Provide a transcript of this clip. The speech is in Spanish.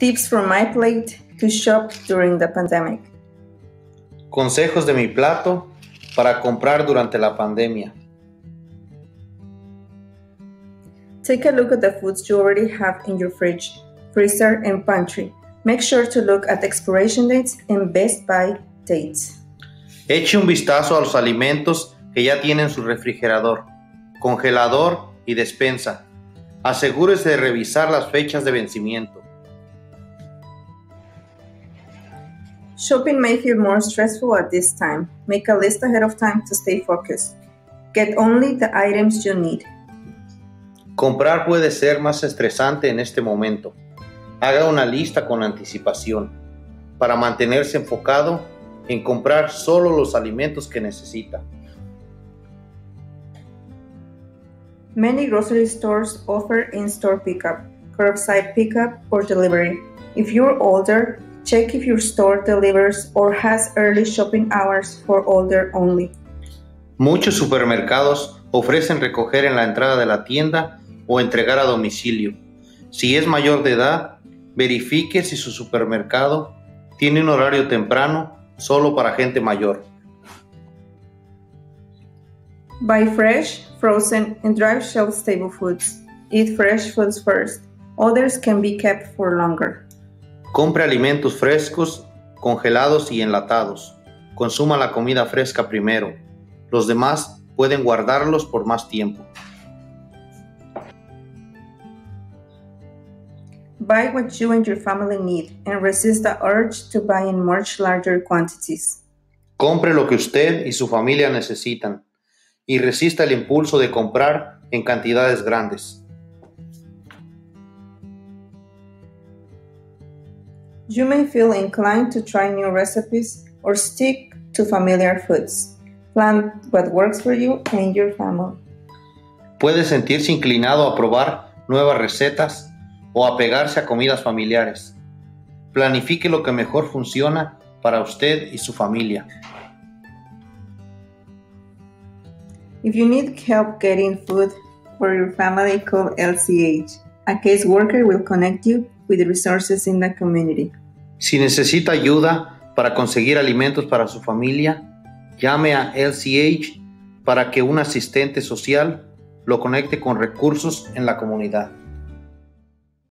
Tips from my plate to shop during the pandemic. Consejos de mi plato para comprar durante la pandemia. Take a look at the foods you already have in your fridge, freezer, and pantry. Make sure to look at expiration dates and best by dates. Eche un vistazo a los alimentos que ya tiene en su refrigerador, congelador y despensa. Asegúrese de revisar las fechas de vencimiento. Shopping may feel more stressful at this time. Make a list ahead of time to stay focused. Get only the items you need. Comprar puede ser más estresante en este momento. Haga una lista con anticipación para mantenerse enfocado en comprar solo los alimentos que necesita. Many grocery stores offer in-store pickup, curbside pickup, or delivery. If you're older, check if your store delivers or has early shopping hours for older only. Muchos supermercados ofrecen recoger en la entrada de la tienda o entregar a domicilio. Si es mayor de edad, verifique si su supermercado tiene un horario temprano solo para gente mayor. Buy fresh, frozen, and dry shelf-stable foods. Eat fresh foods first. Others can be kept for longer. Compre alimentos frescos, congelados y enlatados. Consuma la comida fresca primero. Los demás pueden guardarlos por más tiempo. Buy what you and your family need and resist the urge to buy in much larger quantities. Compre lo que usted y su familia necesitan y resista el impulso de comprar en cantidades grandes. You may feel inclined to try new recipes or stick to familiar foods. Plan what works for you and your family. Puede sentirse inclinado a probar nuevas recetas o apegarse a comidas familiares. Planifique lo que mejor funciona para usted y su familia. If you need help getting food for your family, call LCH. A caseworker will connect you with resources in the community. Si necesita ayuda para conseguir alimentos para su familia, llame a LCH para que un asistente social lo conecte con recursos en la comunidad.